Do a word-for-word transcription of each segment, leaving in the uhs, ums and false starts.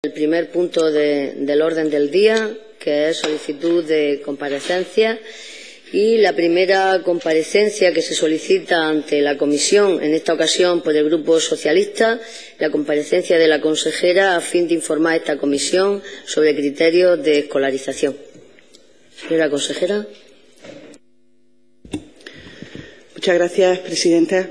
El primer punto de, del orden del día, que es solicitud de comparecencia, y la primera comparecencia que se solicita ante la Comisión, en esta ocasión por el Grupo Socialista, la comparecencia de la consejera a fin de informar a esta Comisión sobre criterios de escolarización. Señora consejera. Muchas gracias, presidenta.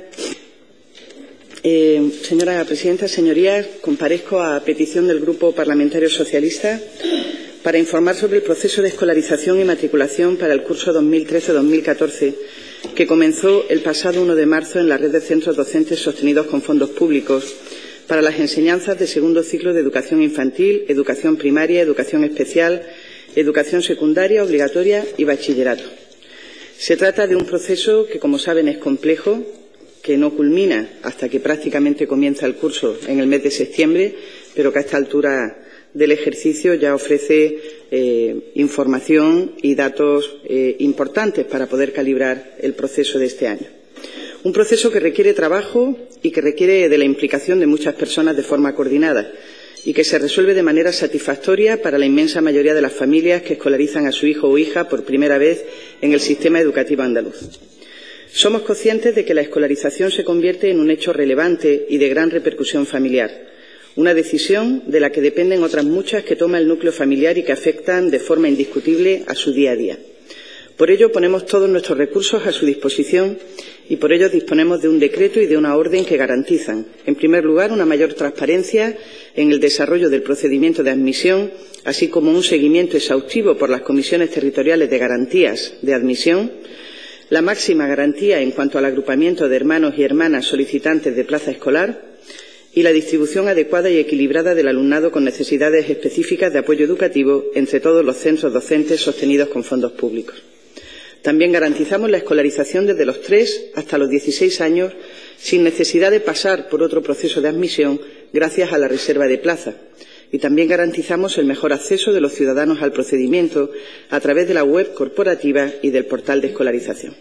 Eh, señora presidenta, señorías, comparezco a petición del Grupo Parlamentario Socialista para informar sobre el proceso de escolarización y matriculación para el curso dos mil trece dos mil catorce, que comenzó el pasado uno de marzo en la red de centros docentes sostenidos con fondos públicos para las enseñanzas de segundo ciclo de educación infantil, educación primaria, educación especial, educación secundaria, obligatoria y bachillerato. Se trata de un proceso que, como saben, es complejo, que no culmina hasta que prácticamente comienza el curso en el mes de septiembre, pero que a esta altura del ejercicio ya ofrece eh, información y datos eh, importantes para poder calibrar el proceso de este año. Un proceso que requiere trabajo y que requiere de la implicación de muchas personas de forma coordinada y que se resuelve de manera satisfactoria para la inmensa mayoría de las familias que escolarizan a su hijo o hija por primera vez en el sistema educativo andaluz. Somos conscientes de que la escolarización se convierte en un hecho relevante y de gran repercusión familiar, una decisión de la que dependen otras muchas que toma el núcleo familiar y que afectan de forma indiscutible a su día a día. Por ello, ponemos todos nuestros recursos a su disposición y por ello disponemos de un decreto y de una orden que garantizan, en primer lugar, una mayor transparencia en el desarrollo del procedimiento de admisión, así como un seguimiento exhaustivo por las comisiones territoriales de garantías de admisión, la máxima garantía en cuanto al agrupamiento de hermanos y hermanas solicitantes de plaza escolar y la distribución adecuada y equilibrada del alumnado con necesidades específicas de apoyo educativo entre todos los centros docentes sostenidos con fondos públicos. También garantizamos la escolarización desde los tres hasta los dieciséis años sin necesidad de pasar por otro proceso de admisión gracias a la reserva de plaza. Y también garantizamos el mejor acceso de los ciudadanos al procedimiento a través de la web corporativa y del portal de escolarización.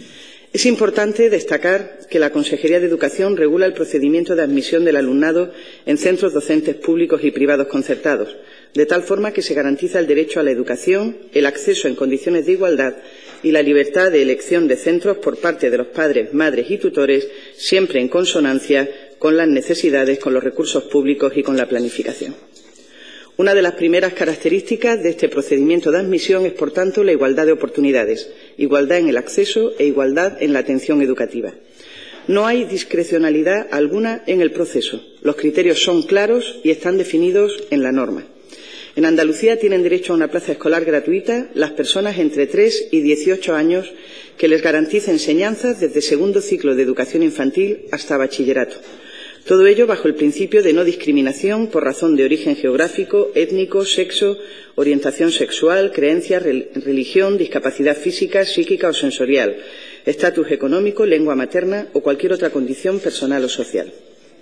Es importante destacar que la Consejería de Educación regula el procedimiento de admisión del alumnado en centros docentes públicos y privados concertados, de tal forma que se garantiza el derecho a la educación, el acceso en condiciones de igualdad y la libertad de elección de centros por parte de los padres, madres y tutores, siempre en consonancia con las necesidades, con los recursos públicos y con la planificación. Una de las primeras características de este procedimiento de admisión es, por tanto, la igualdad de oportunidades, igualdad en el acceso e igualdad en la atención educativa. No hay discrecionalidad alguna en el proceso. Los criterios son claros y están definidos en la norma. En Andalucía tienen derecho a una plaza escolar gratuita las personas entre tres y dieciocho años que les garantice enseñanzas desde segundo ciclo de educación infantil hasta bachillerato. Todo ello bajo el principio de no discriminación por razón de origen geográfico, étnico, sexo, orientación sexual, creencia, religión, discapacidad física, psíquica o sensorial, estatus económico, lengua materna o cualquier otra condición personal o social.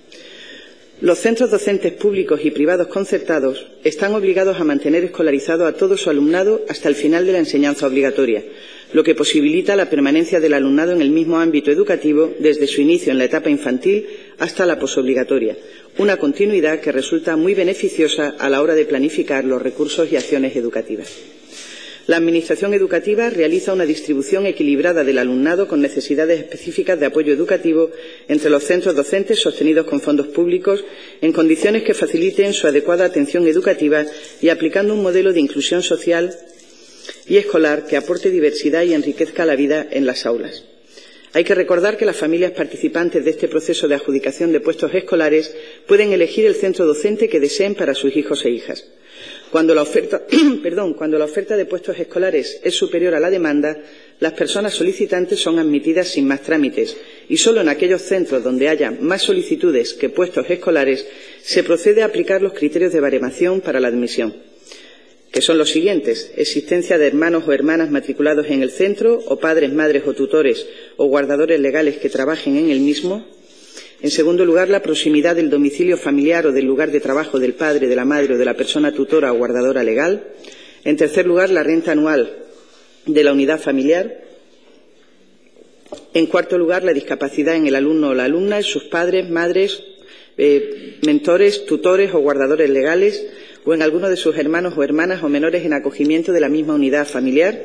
Los centros docentes públicos y privados concertados están obligados a mantener escolarizado a todo su alumnado hasta el final de la enseñanza obligatoria, lo que posibilita la permanencia del alumnado en el mismo ámbito educativo desde su inicio en la etapa infantil hasta la posobligatoria, una continuidad que resulta muy beneficiosa a la hora de planificar los recursos y acciones educativas. La Administración educativa realiza una distribución equilibrada del alumnado con necesidades específicas de apoyo educativo entre los centros docentes sostenidos con fondos públicos en condiciones que faciliten su adecuada atención educativa y aplicando un modelo de inclusión social y escolar que aporte diversidad y enriquezca la vida en las aulas. Hay que recordar que las familias participantes de este proceso de adjudicación de puestos escolares pueden elegir el centro docente que deseen para sus hijos e hijas. Cuando la oferta, perdón, cuando la oferta de puestos escolares es superior a la demanda, las personas solicitantes son admitidas sin más trámites y solo en aquellos centros donde haya más solicitudes que puestos escolares se procede a aplicar los criterios de baremación para la admisión, que son los siguientes: existencia de hermanos o hermanas matriculados en el centro o padres, madres o tutores o guardadores legales que trabajen en el mismo. En segundo lugar, la proximidad del domicilio familiar o del lugar de trabajo del padre, de la madre o de la persona tutora o guardadora legal. En tercer lugar, la renta anual de la unidad familiar. En cuarto lugar, la discapacidad en el alumno o la alumna, en sus padres, madres, eh, mentores, tutores o guardadores legales, o en alguno de sus hermanos o hermanas o menores en acogimiento de la misma unidad familiar.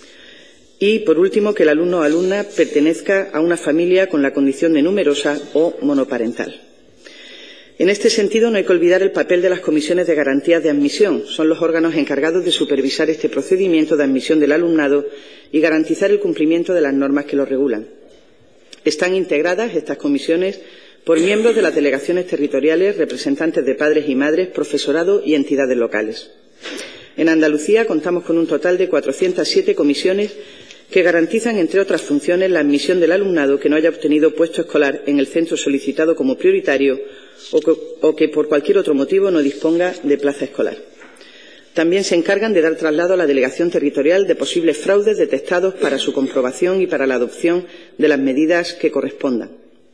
Y, por último, que el alumno o alumna pertenezca a una familia con la condición de numerosa o monoparental. En este sentido, no hay que olvidar el papel de las comisiones de garantías de admisión. Son los órganos encargados de supervisar este procedimiento de admisión del alumnado y garantizar el cumplimiento de las normas que lo regulan. Están integradas estas comisiones por miembros de las delegaciones territoriales, representantes de padres y madres, profesorado y entidades locales. En Andalucía contamos con un total de cuatrocientas siete comisiones que garantizan, entre otras funciones, la admisión del alumnado que no haya obtenido puesto escolar en el centro solicitado como prioritario o que, o que por cualquier otro motivo no disponga de plaza escolar. También se encargan de dar traslado a la delegación territorial de posibles fraudes detectados para su comprobación y para la adopción de las medidas que correspondan.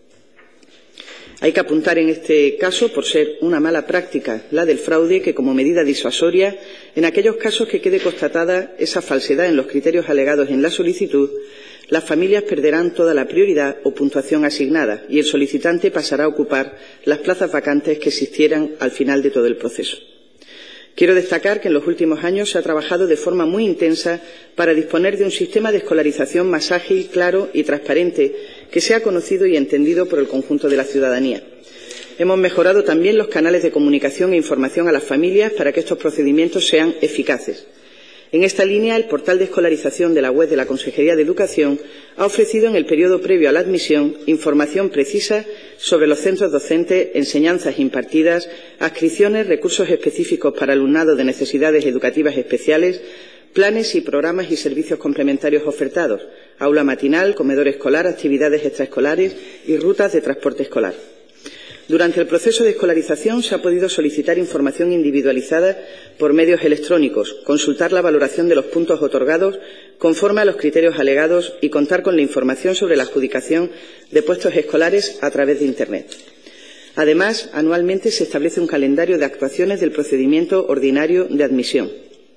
Hay que apuntar en este caso, por ser una mala práctica la del fraude, que como medida disuasoria, en aquellos casos que quede constatada esa falsedad en los criterios alegados en la solicitud, las familias perderán toda la prioridad o puntuación asignada y el solicitante pasará a ocupar las plazas vacantes que existieran al final de todo el proceso. Quiero destacar que en los últimos años se ha trabajado de forma muy intensa para disponer de un sistema de escolarización más ágil, claro y transparente, que sea conocido y entendido por el conjunto de la ciudadanía. Hemos mejorado también los canales de comunicación e información a las familias para que estos procedimientos sean eficaces. En esta línea, el portal de escolarización de la web de la Consejería de Educación ha ofrecido en el periodo previo a la admisión información precisa sobre los centros docentes, enseñanzas impartidas, adscripciones, recursos específicos para alumnado de necesidades educativas especiales, planes y programas y servicios complementarios ofertados, aula matinal, comedor escolar, actividades extraescolares y rutas de transporte escolar. Durante el proceso de escolarización se ha podido solicitar información individualizada por medios electrónicos, consultar la valoración de los puntos otorgados conforme a los criterios alegados y contar con la información sobre la adjudicación de puestos escolares a través de Internet. Además, anualmente se establece un calendario de actuaciones del procedimiento ordinario de admisión.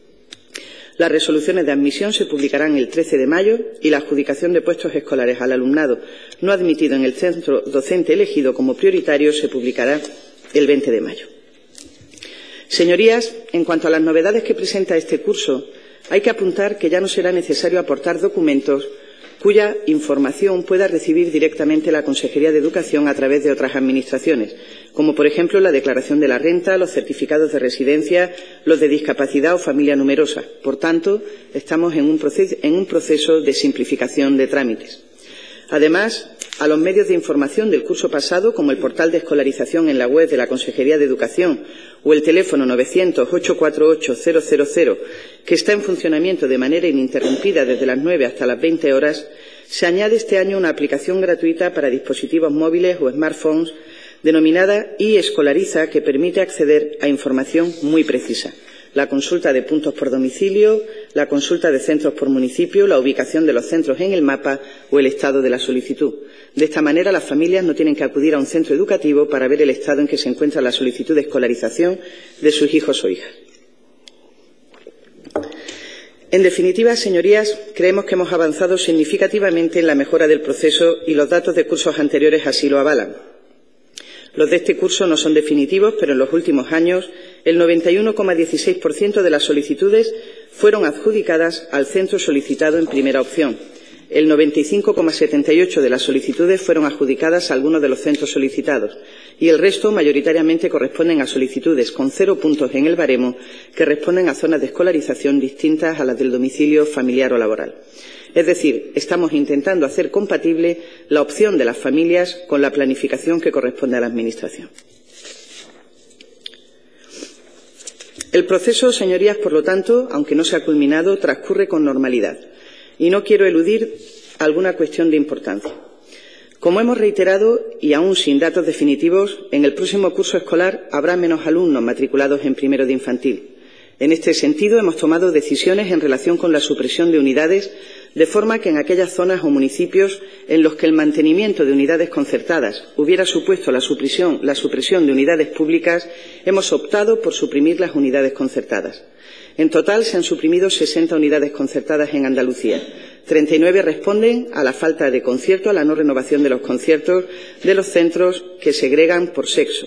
Las resoluciones de admisión se publicarán el trece de mayo y la adjudicación de puestos escolares al alumnado no admitido en el centro docente elegido como prioritario se publicará el veinte de mayo. Señorías, en cuanto a las novedades que presenta este curso, hay que apuntar que ya no será necesario aportar documentos cuya información pueda recibir directamente la Consejería de Educación a través de otras administraciones, como por ejemplo la declaración de la renta, los certificados de residencia, los de discapacidad o familia numerosa. Por tanto, estamos en un proceso, en un proceso de simplificación de trámites. Además, a los medios de información del curso pasado, como el portal de escolarización en la web de la Consejería de Educación o el teléfono novecientos, ocho cuatro ocho, cero cero cero, que está en funcionamiento de manera ininterrumpida desde las nueve hasta las veinte horas, se añade este año una aplicación gratuita para dispositivos móviles o smartphones denominada iEscolariza, que permite acceder a información muy precisa. La consulta de puntos por domicilio, la consulta de centros por municipio, la ubicación de los centros en el mapa o el estado de la solicitud. De esta manera, las familias no tienen que acudir a un centro educativo para ver el estado en que se encuentra la solicitud de escolarización de sus hijos o hijas. En definitiva, señorías, creemos que hemos avanzado significativamente en la mejora del proceso y los datos de cursos anteriores así lo avalan. Los de este curso no son definitivos, pero en los últimos años el noventa y uno coma dieciséis por ciento de las solicitudes fueron adjudicadas al centro solicitado en primera opción. El noventa y cinco coma setenta y ocho por ciento de las solicitudes fueron adjudicadas a alguno de los centros solicitados y el resto mayoritariamente corresponden a solicitudes con cero puntos en el baremo que responden a zonas de escolarización distintas a las del domicilio familiar o laboral. Es decir, estamos intentando hacer compatible la opción de las familias con la planificación que corresponde a la Administración. El proceso, señorías, por lo tanto, aunque no se ha culminado, transcurre con normalidad. Y no quiero eludir alguna cuestión de importancia. Como hemos reiterado, y aún sin datos definitivos, en el próximo curso escolar habrá menos alumnos matriculados en primero de infantil. En este sentido, hemos tomado decisiones en relación con la supresión de unidades, de forma que en aquellas zonas o municipios en los que el mantenimiento de unidades concertadas hubiera supuesto la supresión, la supresión de unidades públicas, hemos optado por suprimir las unidades concertadas. En total, se han suprimido sesenta unidades concertadas en Andalucía, treinta y nueve responden a la falta de concierto, a la no renovación de los conciertos de los centros que segregan por sexo.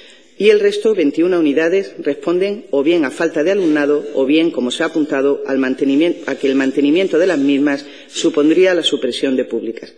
Y el resto, veintiuna unidades, responden o bien a falta de alumnado o bien, como se ha apuntado, al mantenimiento, a que el mantenimiento de las mismas supondría la supresión de públicas.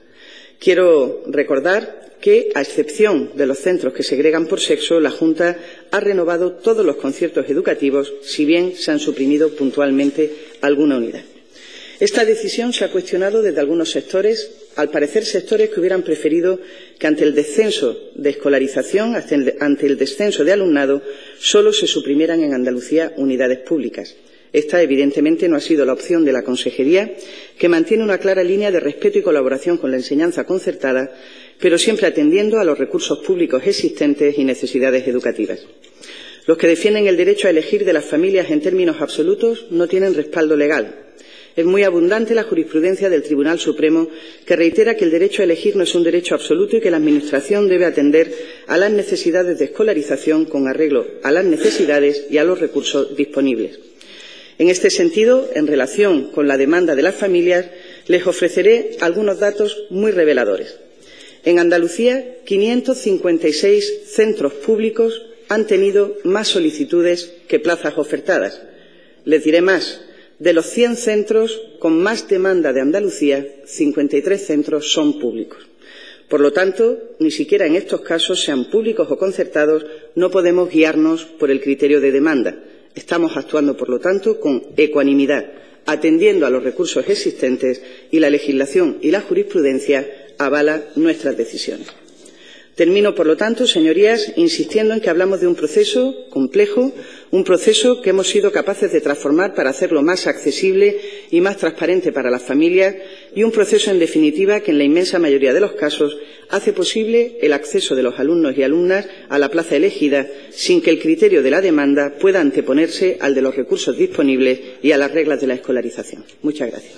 Quiero recordar que, a excepción de los centros que segregan por sexo, la Junta ha renovado todos los conciertos educativos, si bien se han suprimido puntualmente alguna unidad. Esta decisión se ha cuestionado desde algunos sectores, al parecer sectores que hubieran preferido que ante el descenso de escolarización, ante el descenso de alumnado, solo se suprimieran en Andalucía unidades públicas. Esta, evidentemente, no ha sido la opción de la Consejería, que mantiene una clara línea de respeto y colaboración con la enseñanza concertada, pero siempre atendiendo a los recursos públicos existentes y necesidades educativas. Los que defienden el derecho a elegir de las familias en términos absolutos no tienen respaldo legal. Es muy abundante la jurisprudencia del Tribunal Supremo, que reitera que el derecho a elegir no es un derecho absoluto y que la Administración debe atender a las necesidades de escolarización con arreglo a las necesidades y a los recursos disponibles. En este sentido, en relación con la demanda de las familias, les ofreceré algunos datos muy reveladores. En Andalucía, quinientos cincuenta y seis centros públicos han tenido más solicitudes que plazas ofertadas. Les diré más. De los cien centros con más demanda de Andalucía, cincuenta y tres centros son públicos. Por lo tanto, ni siquiera en estos casos, sean públicos o concertados, no podemos guiarnos por el criterio de demanda. Estamos actuando, por lo tanto, con ecuanimidad, atendiendo a los recursos existentes, y la legislación y la jurisprudencia avalan nuestras decisiones. Termino, por lo tanto, señorías, insistiendo en que hablamos de un proceso complejo, un proceso que hemos sido capaces de transformar para hacerlo más accesible y más transparente para las familias, y un proceso, en definitiva, que en la inmensa mayoría de los casos hace posible el acceso de los alumnos y alumnas a la plaza elegida sin que el criterio de la demanda pueda anteponerse al de los recursos disponibles y a las reglas de la escolarización. Muchas gracias.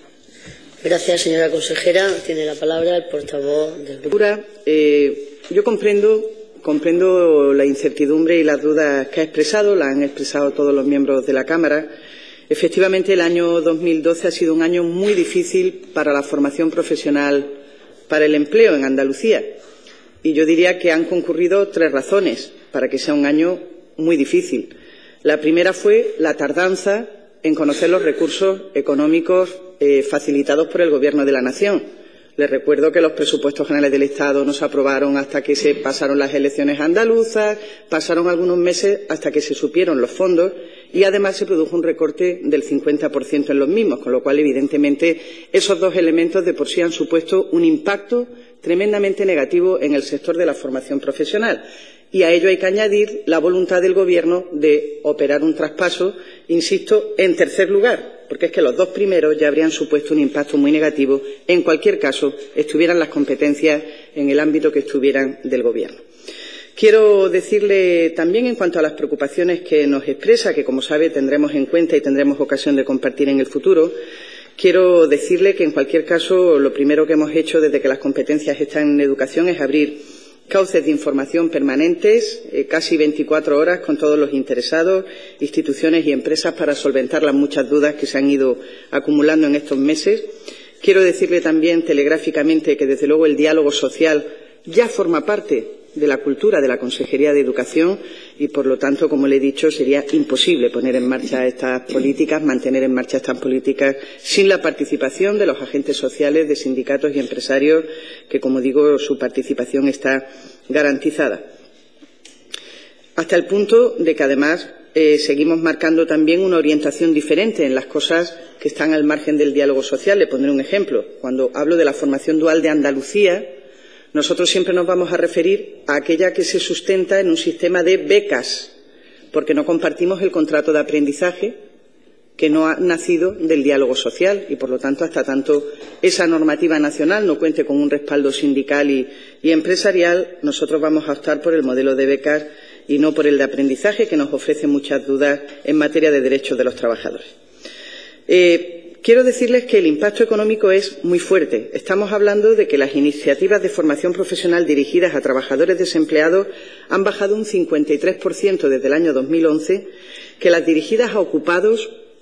Gracias, señora consejera. Tiene la palabra el portavoz del grupo. Eh, yo comprendo, comprendo la incertidumbre y las dudas que ha expresado, las han expresado todos los miembros de la Cámara. Efectivamente, el año dos mil doce ha sido un año muy difícil para la formación profesional, para el empleo en Andalucía. Y yo diría que han concurrido tres razones para que sea un año muy difícil. La primera fue la tardanza en conocer los recursos económicos eh, facilitados por el Gobierno de la Nación. Les recuerdo que los presupuestos generales del Estado no se aprobaron hasta que se pasaron las elecciones andaluzas, pasaron algunos meses hasta que se supieron los fondos y, además, se produjo un recorte del cincuenta por ciento en los mismos, con lo cual, evidentemente, esos dos elementos de por sí han supuesto un impacto tremendamente negativo en el sector de la formación profesional. Y a ello hay que añadir la voluntad del Gobierno de operar un traspaso, insisto, en tercer lugar, porque es que los dos primeros ya habrían supuesto un impacto muy negativo, en cualquier caso, estuvieran las competencias en el ámbito que estuvieran del Gobierno. Quiero decirle también, en cuanto a las preocupaciones que nos expresa, que, como sabe, tendremos en cuenta y tendremos ocasión de compartir en el futuro, quiero decirle que, en cualquier caso, lo primero que hemos hecho desde que las competencias están en educación es abrir cauces de información permanentes, eh, casi veinticuatro horas, con todos los interesados, instituciones y empresas, para solventar las muchas dudas que se han ido acumulando en estos meses. Quiero decirle también telegráficamente que, desde luego, el diálogo social ya forma parte de la cultura de la Consejería de Educación y, por lo tanto, como le he dicho, sería imposible poner en marcha estas políticas, mantener en marcha estas políticas sin la participación de los agentes sociales, de sindicatos y empresarios, que, como digo, su participación está garantizada. Hasta el punto de que, además, eh, seguimos marcando también una orientación diferente en las cosas que están al margen del diálogo social. Le pondré un ejemplo. Cuando hablo de la formación dual de Andalucía, nosotros siempre nos vamos a referir a aquella que se sustenta en un sistema de becas, porque no compartimos el contrato de aprendizaje que no ha nacido del diálogo social y, por lo tanto, hasta tanto esa normativa nacional no cuente con un respaldo sindical y, y empresarial, nosotros vamos a optar por el modelo de becas y no por el de aprendizaje, que nos ofrece muchas dudas en materia de derechos de los trabajadores. Eh, Quiero decirles que el impacto económico es muy fuerte. Estamos hablando de que las iniciativas de formación profesional dirigidas a trabajadores desempleados han bajado un cincuenta y tres por ciento desde el año dos mil once, que las dirigidas a ocupados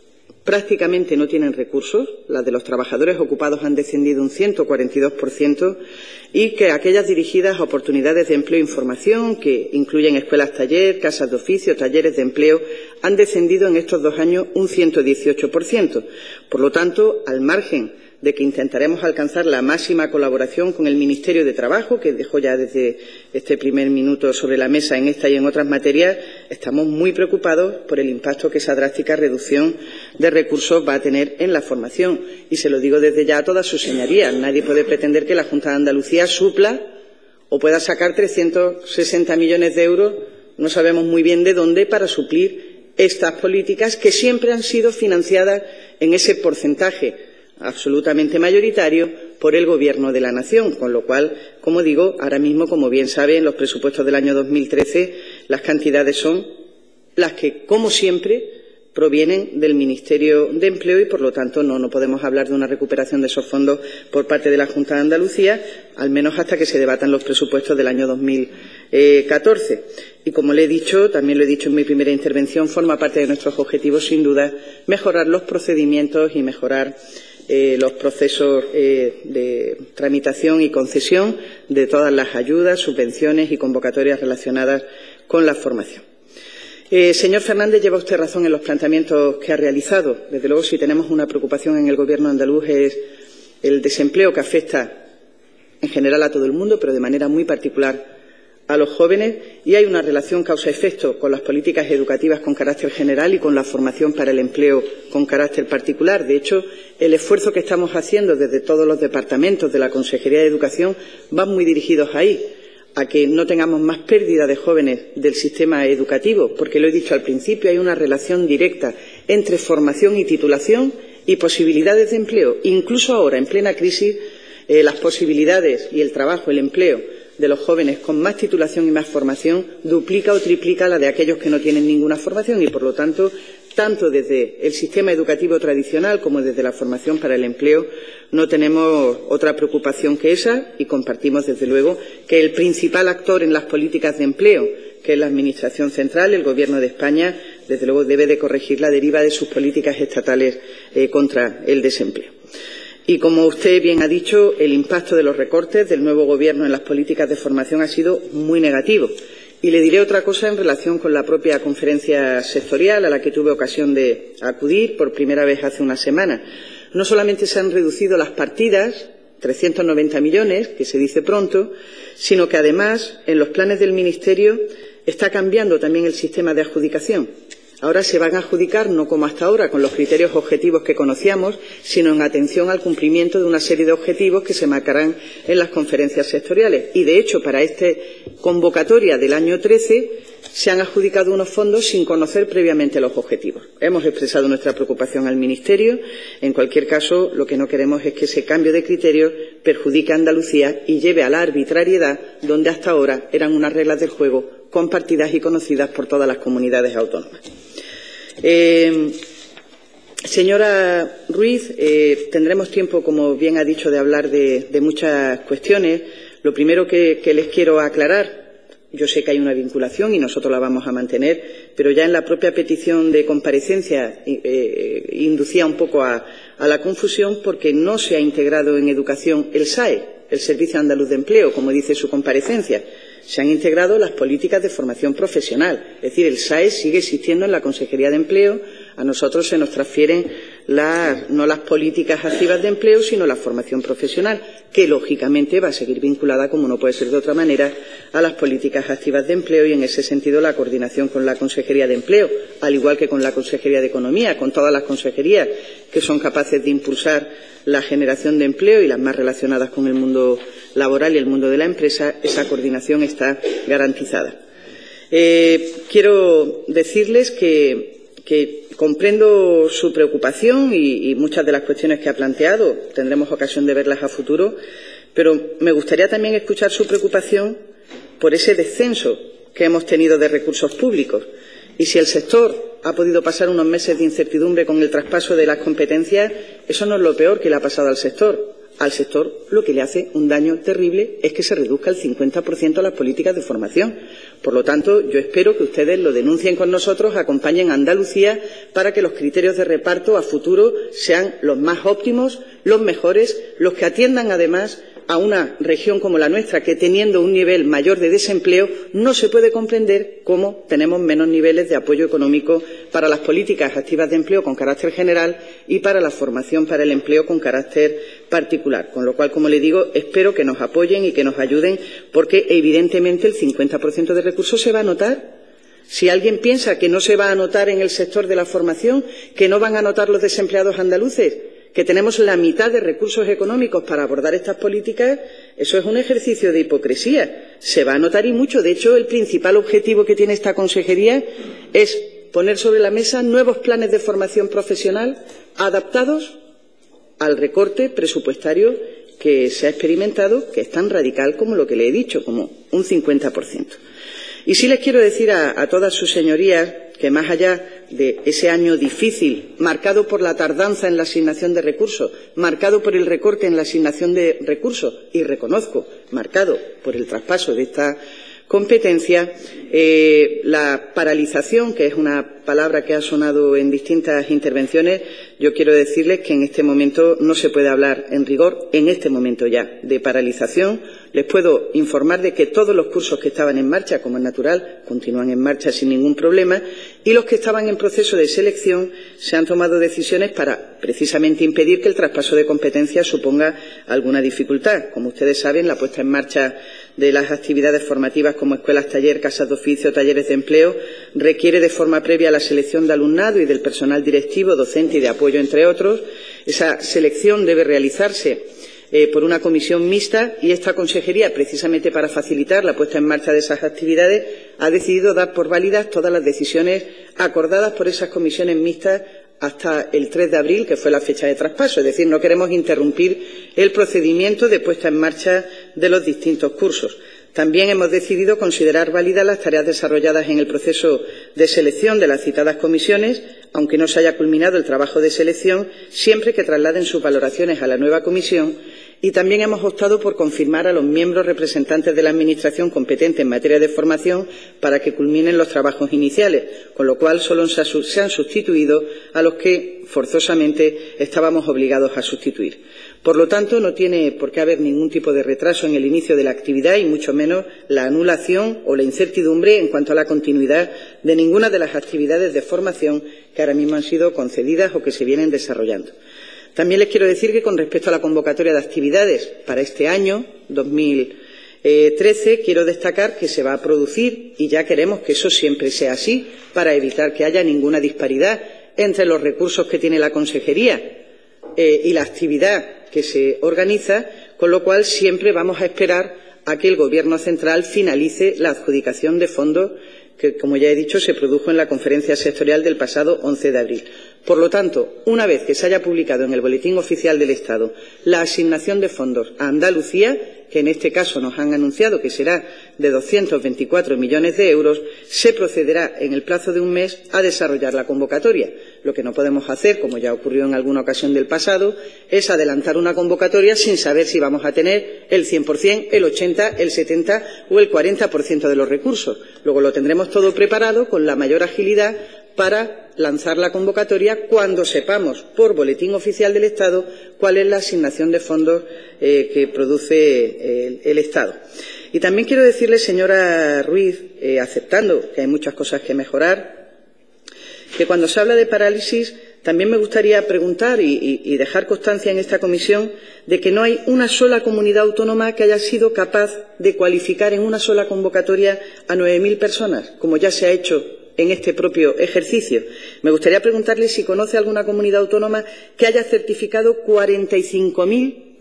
prácticamente no tienen recursos, las de los trabajadores ocupados han descendido un ciento cuarenta y dos por ciento y que aquellas dirigidas a oportunidades de empleo e información, que incluyen escuelas taller, casas de oficio, talleres de empleo, han descendido en estos dos años un ciento dieciocho por ciento. Por lo tanto, al margen de que intentaremos alcanzar la máxima colaboración con el Ministerio de Trabajo, que dejó ya desde este primer minuto sobre la mesa en esta y en otras materias, estamos muy preocupados por el impacto que esa drástica reducción de recursos va a tener en la formación. Y se lo digo desde ya a todas sus señorías. Nadie puede pretender que la Junta de Andalucía supla o pueda sacar trescientos sesenta millones de euros, no sabemos muy bien de dónde, para suplir estas políticas que siempre han sido financiadas en ese porcentaje absolutamente mayoritario por el Gobierno de la Nación, con lo cual, como digo, ahora mismo, como bien sabe, en los presupuestos del año dos mil trece las cantidades son las que, como siempre, provienen del Ministerio de Empleo y, por lo tanto, no, no podemos hablar de una recuperación de esos fondos por parte de la Junta de Andalucía, al menos hasta que se debatan los presupuestos del año dos mil catorce. Y, como le he dicho, también lo he dicho en mi primera intervención, forma parte de nuestros objetivos, sin duda, mejorar los procedimientos y mejorar Eh, los procesos eh, de tramitación y concesión de todas las ayudas, subvenciones y convocatorias relacionadas con la formación. Eh, señor Fernández, lleva usted razón en los planteamientos que ha realizado. Desde luego, si tenemos una preocupación en el Gobierno andaluz es el desempleo, que afecta en general a todo el mundo, pero de manera muy particular a los jóvenes, y hay una relación causa-efecto con las políticas educativas con carácter general y con la formación para el empleo con carácter particular. De hecho, el esfuerzo que estamos haciendo desde todos los departamentos de la Consejería de Educación va muy dirigidos ahí, a que no tengamos más pérdida de jóvenes del sistema educativo, porque lo he dicho al principio, hay una relación directa entre formación y titulación y posibilidades de empleo. Incluso ahora, en plena crisis, eh, las posibilidades y el trabajo, el empleo de los jóvenes con más titulación y más formación duplica o triplica la de aquellos que no tienen ninguna formación y, por lo tanto, tanto desde el sistema educativo tradicional como desde la formación para el empleo no tenemos otra preocupación que esa, y compartimos, desde luego, que el principal actor en las políticas de empleo, que es la Administración central, el Gobierno de España, desde luego debe de corregir la deriva de sus políticas estatales eh, contra el desempleo. Y, como usted bien ha dicho, el impacto de los recortes del nuevo Gobierno en las políticas de formación ha sido muy negativo. Y le diré otra cosa en relación con la propia conferencia sectorial a la que tuve ocasión de acudir por primera vez hace una semana. No solamente se han reducido las partidas, trescientos noventa millones, que se dice pronto, sino que, además, en los planes del Ministerio está cambiando también el sistema de adjudicación. Ahora se van a adjudicar, no como hasta ahora, con los criterios objetivos que conocíamos, sino en atención al cumplimiento de una serie de objetivos que se marcarán en las conferencias sectoriales. Y, de hecho, para esta convocatoria del año trece se han adjudicado unos fondos sin conocer previamente los objetivos. Hemos expresado nuestra preocupación al Ministerio. En cualquier caso, lo que no queremos es que ese cambio de criterios perjudique a Andalucía y lleve a la arbitrariedad, donde hasta ahora eran unas reglas del juego compartidas y conocidas por todas las comunidades autónomas. Eh, señora Ruiz, eh, tendremos tiempo, como bien ha dicho, de hablar de, de muchas cuestiones. Lo primero que, que les quiero aclarar, yo sé que hay una vinculación y nosotros la vamos a mantener, pero ya en la propia petición de comparecencia eh, inducía un poco a, a la confusión, porque no se ha integrado en educación el S A E, el Servicio Andaluz de Empleo, como dice su comparecencia. Se han integrado las políticas de formación profesional. Es decir, el S A E sigue existiendo en la Consejería de Empleo. A nosotros se nos transfieren las, no las políticas activas de empleo, sino la formación profesional, que lógicamente va a seguir vinculada, como no puede ser de otra manera, a las políticas activas de empleo, y en ese sentido la coordinación con la Consejería de Empleo, al igual que con la Consejería de Economía, con todas las consejerías que son capaces de impulsar la generación de empleo y las más relacionadas con el mundo laboral y el mundo de la empresa, esa coordinación está garantizada. Eh, quiero decirles que que comprendo su preocupación y, y muchas de las cuestiones que ha planteado. Tendremos ocasión de verlas a futuro, pero me gustaría también escuchar su preocupación por ese descenso que hemos tenido de recursos públicos. Y si el sector ha podido pasar unos meses de incertidumbre con el traspaso de las competencias, eso no es lo peor que le ha pasado al sector. al sector lo que le hace un daño terrible es que se reduzca el cincuenta por ciento las políticas de formación. Por lo tanto, yo espero que ustedes lo denuncien con nosotros, acompañen a Andalucía para que los criterios de reparto a futuro sean los más óptimos, los mejores, los que atiendan además a una región como la nuestra, que teniendo un nivel mayor de desempleo no se puede comprender cómo tenemos menos niveles de apoyo económico para las políticas activas de empleo con carácter general y para la formación para el empleo con carácter particular. Con lo cual, como le digo, espero que nos apoyen y que nos ayuden, porque evidentemente el cincuenta por ciento de recursos se va a notar. Si alguien piensa que no se va a notar en el sector de la formación, que no van a notar los desempleados andaluces, que tenemos la mitad de recursos económicos para abordar estas políticas, eso es un ejercicio de hipocresía. Se va a notar y mucho. De hecho, el principal objetivo que tiene esta consejería es poner sobre la mesa nuevos planes de formación profesional adaptados al recorte presupuestario que se ha experimentado, que es tan radical como lo que le he dicho, como un cincuenta por ciento. Y sí les quiero decir a, a todas sus señorías que, más allá de ese año difícil, marcado por la tardanza en la asignación de recursos, marcado por el recorte en la asignación de recursos y, reconozco, marcado por el traspaso de esta competencia, eh, la paralización, que es una palabra que ha sonado en distintas intervenciones, yo quiero decirles que en este momento no se puede hablar en rigor, en este momento ya, de paralización. Les puedo informar de que todos los cursos que estaban en marcha, como es natural, continúan en marcha sin ningún problema, y los que estaban en proceso de selección se han tomado decisiones para precisamente impedir que el traspaso de competencias suponga alguna dificultad. Como ustedes saben, la puesta en marcha de las actividades formativas como escuelas, taller, casas de oficio, talleres de empleo, requiere de forma previa la selección de alumnado y del personal directivo, docente y de apoyo, entre otros. Esa selección debe realizarse eh, por una comisión mixta, y esta consejería, precisamente para facilitar la puesta en marcha de esas actividades, ha decidido dar por válidas todas las decisiones acordadas por esas comisiones mixtas hasta el tres de abril, que fue la fecha de traspaso. Es decir, no queremos interrumpir el procedimiento de puesta en marcha de los distintos cursos. También hemos decidido considerar válidas las tareas desarrolladas en el proceso de selección de las citadas comisiones, aunque no se haya culminado el trabajo de selección, siempre que trasladen sus valoraciones a la nueva comisión. Y también hemos optado por confirmar a los miembros representantes de la Administración competente en materia de formación para que culminen los trabajos iniciales, con lo cual solo se han sustituido a los que forzosamente estábamos obligados a sustituir. Por lo tanto, no tiene por qué haber ningún tipo de retraso en el inicio de la actividad, y mucho menos la anulación o la incertidumbre en cuanto a la continuidad de ninguna de las actividades de formación que ahora mismo han sido concedidas o que se vienen desarrollando. También les quiero decir que, con respecto a la convocatoria de actividades para este año dos mil trece, quiero destacar que se va a producir, y ya queremos que eso siempre sea así, para evitar que haya ninguna disparidad entre los recursos que tiene la consejería eh, y la actividad que se organiza, con lo cual siempre vamos a esperar a que el Gobierno central finalice la adjudicación de fondos que, como ya he dicho, se produjo en la conferencia sectorial del pasado once de abril. Por lo tanto, una vez que se haya publicado en el Boletín Oficial del Estado la asignación de fondos a Andalucía, que en este caso nos han anunciado que será de doscientos veinticuatro millones de euros, se procederá en el plazo de un mes a desarrollar la convocatoria. Lo que no podemos hacer, como ya ocurrió en alguna ocasión del pasado, es adelantar una convocatoria sin saber si vamos a tener el cien por cien, el ochenta por ciento, el setenta por ciento o el cuarenta por ciento de los recursos. Luego lo tendremos todo preparado con la mayor agilidad para lanzar la convocatoria cuando sepamos por Boletín Oficial del Estado cuál es la asignación de fondos eh, que produce el, el Estado. Y también quiero decirle, señora Ruiz, eh, aceptando que hay muchas cosas que mejorar, que cuando se habla de parálisis también me gustaría preguntar y, y, y dejar constancia en esta comisión de que no hay una sola comunidad autónoma que haya sido capaz de cualificar en una sola convocatoria a nueve mil personas, como ya se ha hecho en este propio ejercicio. Me gustaría preguntarle si conoce alguna comunidad autónoma que haya certificado cuarenta y cinco mil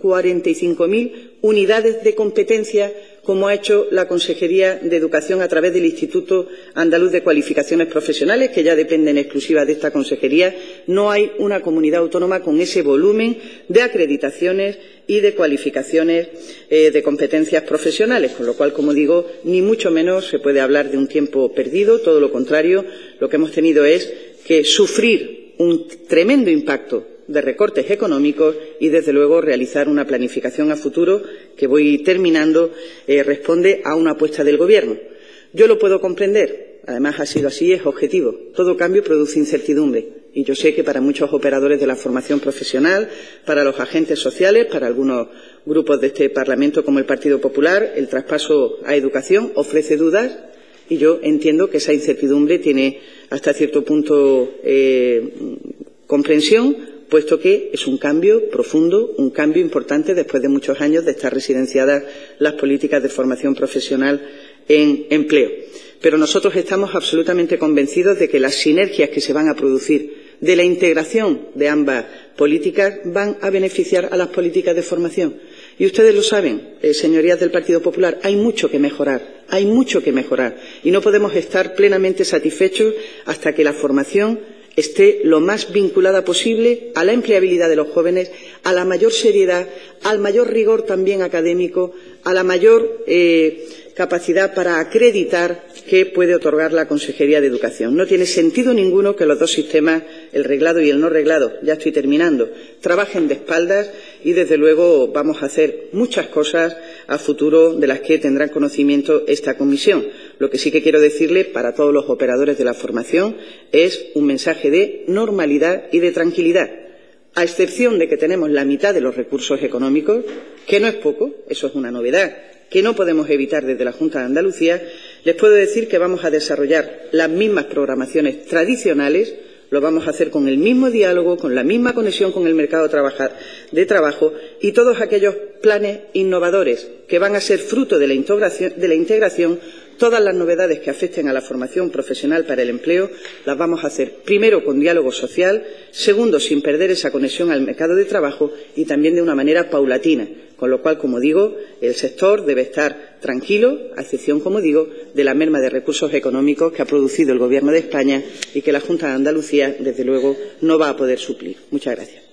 unidades de competencia, como ha hecho la Consejería de Educación a través del Instituto Andaluz de Cualificaciones Profesionales, que ya depende en exclusiva de esta consejería. No hay una comunidad autónoma con ese volumen de acreditaciones y de cualificaciones eh, de competencias profesionales, con lo cual, como digo, ni mucho menos se puede hablar de un tiempo perdido. Todo lo contrario, lo que hemos tenido es que sufrir un tremendo impacto de recortes económicos y, desde luego, realizar una planificación a futuro que, voy terminando, eh, responde a una apuesta del Gobierno. Yo lo puedo comprender, además ha sido así, es objetivo. Todo cambio produce incertidumbre y yo sé que para muchos operadores de la formación profesional, para los agentes sociales, para algunos grupos de este Parlamento como el Partido Popular, el traspaso a educación ofrece dudas y yo entiendo que esa incertidumbre tiene hasta cierto punto eh, comprensión, puesto que es un cambio profundo, un cambio importante después de muchos años de estar residenciadas las políticas de formación profesional en empleo. Pero nosotros estamos absolutamente convencidos de que las sinergias que se van a producir de la integración de ambas políticas van a beneficiar a las políticas de formación. Y ustedes lo saben, eh, señorías del Partido Popular, hay mucho que mejorar, hay mucho que mejorar. Y no podemos estar plenamente satisfechos hasta que la formación esté lo más vinculada posible a la empleabilidad de los jóvenes, a la mayor seriedad, al mayor rigor también académico, a la mayor eh, capacidad para acreditar que puede otorgar la Consejería de Educación. No tiene sentido ninguno que los dos sistemas, el reglado y el no reglado, ya estoy terminando, trabajen de espaldas y, desde luego, vamos a hacer muchas cosas a futuro de las que tendrá conocimiento esta comisión. Lo que sí que quiero decirle para todos los operadores de la formación es un mensaje de normalidad y de tranquilidad. A excepción de que tenemos la mitad de los recursos económicos, que no es poco, eso es una novedad, que no podemos evitar desde la Junta de Andalucía, les puedo decir que vamos a desarrollar las mismas programaciones tradicionales, lo vamos a hacer con el mismo diálogo, con la misma conexión con el mercado de trabajo y todos aquellos planes innovadores que van a ser fruto de la integración, de la integración. Todas las novedades que afecten a la formación profesional para el empleo las vamos a hacer, primero, con diálogo social, segundo, sin perder esa conexión al mercado de trabajo y también de una manera paulatina. Con lo cual, como digo, el sector debe estar tranquilo, a excepción, como digo, de la merma de recursos económicos que ha producido el Gobierno de España y que la Junta de Andalucía, desde luego, no va a poder suplir. Muchas gracias.